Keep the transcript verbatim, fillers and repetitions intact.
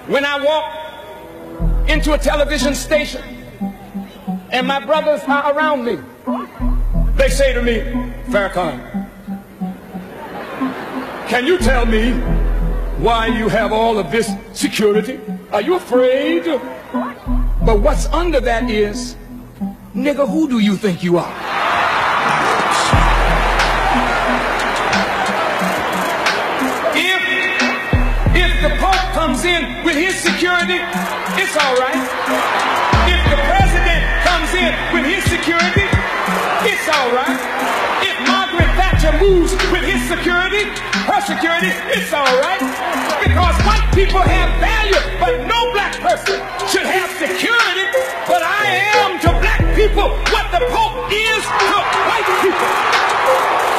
When I walk into a television station and my brothers are around me, they say to me, Farrakhan, can you tell me why you have all of this security? Are you afraid? But what's under that is, nigga, who do you think you are? If, if the Pope comes in with his security, it's all right. If the president comes in with his security, it's all right. If Margaret Thatcher moves with his security, her security, it's all right. Because white people have value, but no black person should have security. But I am to black people what the Pope is to white people.